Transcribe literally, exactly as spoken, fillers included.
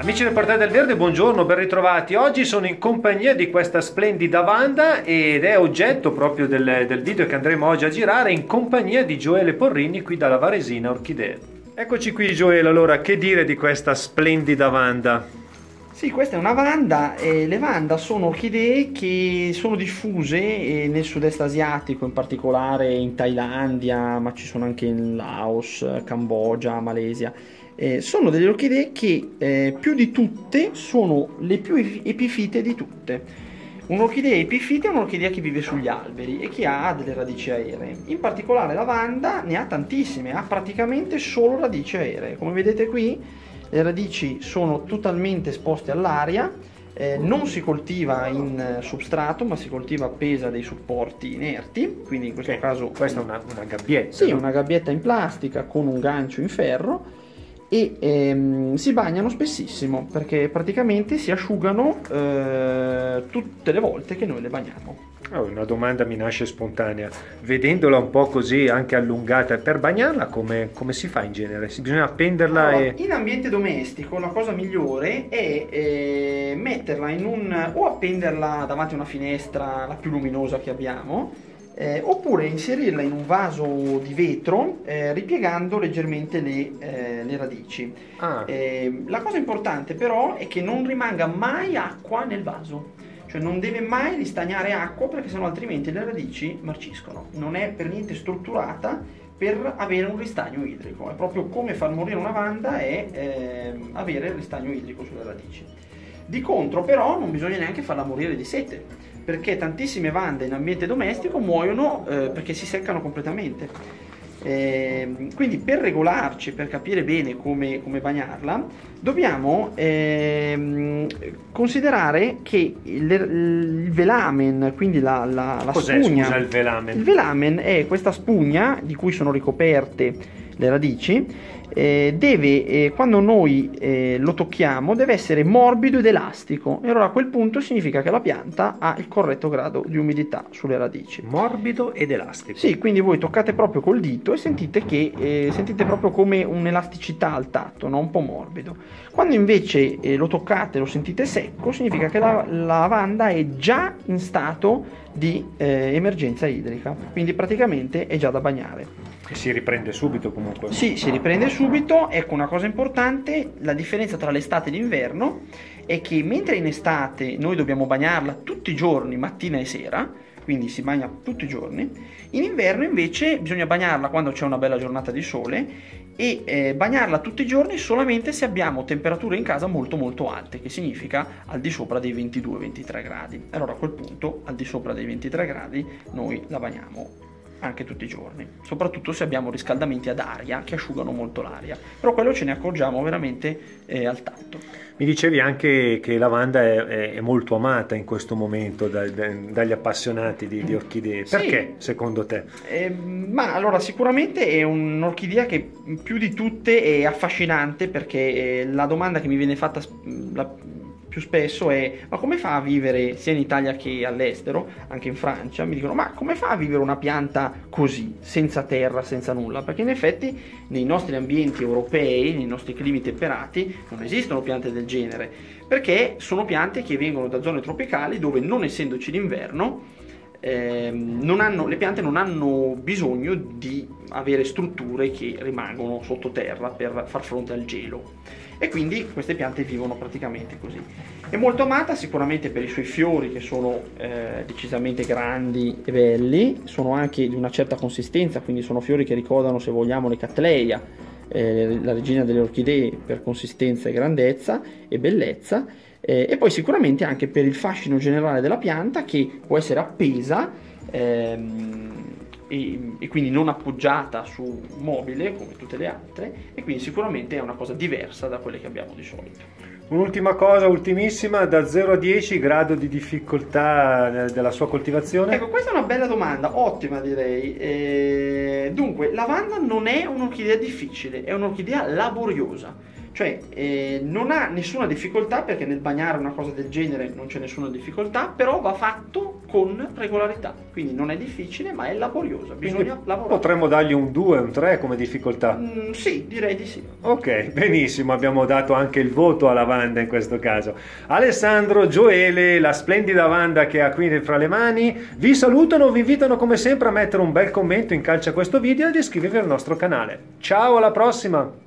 Amici del Portale del Verde, buongiorno, ben ritrovati. Oggi sono in compagnia di questa splendida Wanda ed è oggetto proprio del, del video che andremo oggi a girare in compagnia di Gioele Porrini qui dalla Varesina Orchidee. Eccoci qui Gioele, allora che dire di questa splendida Wanda? Sì, questa è una Wanda e le Wanda sono orchidee che sono diffuse nel sud-est asiatico, in particolare in Thailandia, ma ci sono anche in Laos, Cambogia, Malesia. Eh, sono delle orchidee che eh, più di tutte sono le più epifite di tutte. Un'orchidea epifite è un'orchidea che vive sugli alberi e che ha delle radici aeree. In particolare la Wanda ne ha tantissime, ha praticamente solo radici aeree. Come vedete qui, le radici sono totalmente esposte all'aria, eh, non si coltiva in substrato, ma si coltiva appesa a dei supporti inerti, quindi in questo okay. caso... Questa è una, una gabbietta. Sì, no? una gabbietta in plastica con un gancio in ferro e ehm, si bagnano spessissimo perché praticamente si asciugano eh, tutte le volte che noi le bagniamo. Oh, una domanda mi nasce spontanea, vedendola un po' così anche allungata, per bagnarla come, come si fa in genere? Si bisogna appenderla allora, e... In ambiente domestico la cosa migliore è eh, metterla in un... o appenderla davanti a una finestra, la più luminosa che abbiamo, eh, oppure inserirla in un vaso di vetro eh, ripiegando leggermente le, eh, le radici. Ah. Eh, la cosa importante però è che non rimanga mai acqua nel vaso. Cioè non deve mai ristagnare acqua perché sennò altrimenti le radici marciscono. Non è per niente strutturata per avere un ristagno idrico. È proprio come far morire una Wanda è eh, avere il ristagno idrico sulle radici. Di contro però non bisogna neanche farla morire di sete, perché tantissime Wande in ambiente domestico muoiono eh, perché si seccano completamente. Eh, quindi per regolarci, per capire bene come, come bagnarla, dobbiamo eh, considerare che il, il velamen, quindi la, la, la Cos'è, spugna, scusa, il velamen? Il velamen è questa spugna di cui sono ricoperte le radici. Eh, deve, eh, quando noi eh, lo tocchiamo, deve essere morbido ed elastico, e allora a quel punto significa che la pianta ha il corretto grado di umidità sulle radici. Morbido ed elastico. Sì, quindi voi toccate proprio col dito e sentite che eh, sentite proprio come un'elasticità al tatto, no? Un po' morbido. Quando invece eh, lo toccate e lo sentite secco, significa che la, la Wanda è già in stato di eh, emergenza idrica, quindi praticamente è già da bagnare. E si riprende subito comunque? Sì, si riprende subito. Ecco una cosa importante, la differenza tra l'estate e l'inverno è che mentre in estate noi dobbiamo bagnarla tutti i giorni, mattina e sera, quindi si bagna tutti i giorni, in inverno invece bisogna bagnarla quando c'è una bella giornata di sole e eh, bagnarla tutti i giorni solamente se abbiamo temperature in casa molto molto alte, che significa al di sopra dei ventidue ventitré gradi. Allora a quel punto al di sopra dei ventitré gradi noi la bagniamo anche tutti i giorni, soprattutto se abbiamo riscaldamenti ad aria che asciugano molto l'aria, però quello ce ne accorgiamo veramente eh, al tatto. Mi dicevi anche che la Wanda è, è, è molto amata in questo momento da, da, dagli appassionati di, di orchidee. Perché, sì, secondo te? Eh, ma allora sicuramente è un'orchidea che più di tutte è affascinante, perché eh, la domanda che mi viene fatta la, più spesso è: ma come fa a vivere sia in Italia che all'estero, anche in Francia? Mi dicono: ma come fa a vivere una pianta così, senza terra, senza nulla? Perché in effetti nei nostri ambienti europei, nei nostri climi temperati, non esistono piante del genere, perché sono piante che vengono da zone tropicali dove, non essendoci l'inverno, ehm, non hanno, le piante non hanno bisogno di avere strutture che rimangono sottoterra per far fronte al gelo. E quindi queste piante vivono praticamente così. È molto amata sicuramente per i suoi fiori, che sono eh, decisamente grandi e belli, sono anche di una certa consistenza, quindi sono fiori che ricordano, se vogliamo, le Cattleya, eh, la regina delle orchidee, per consistenza e grandezza e bellezza, eh, e poi sicuramente anche per il fascino generale della pianta, che può essere appesa ehm, E, e quindi non appoggiata su un mobile come tutte le altre, e quindi sicuramente è una cosa diversa da quelle che abbiamo di solito. Un'ultima cosa, ultimissima, da zero a dieci grado di difficoltà della sua coltivazione? Ecco, questa è una bella domanda, ottima direi. Eh, dunque, la Wanda non è un'orchidea difficile, è un'orchidea laboriosa. Cioè eh, non ha nessuna difficoltà, perché nel bagnare una cosa del genere non c'è nessuna difficoltà, però va fatto con regolarità. Quindi non è difficile, ma è laboriosa, bisogna Quindi lavorare. potremmo dargli un due, un tre come difficoltà. Mm, sì, direi di sì. Ok, benissimo, abbiamo dato anche il voto alla Wanda in questo caso. Alessandro, Gioele, la splendida Wanda che ha qui fra le mani, vi salutano, vi invitano come sempre a mettere un bel commento in calce a questo video ed iscrivervi al nostro canale. Ciao, alla prossima!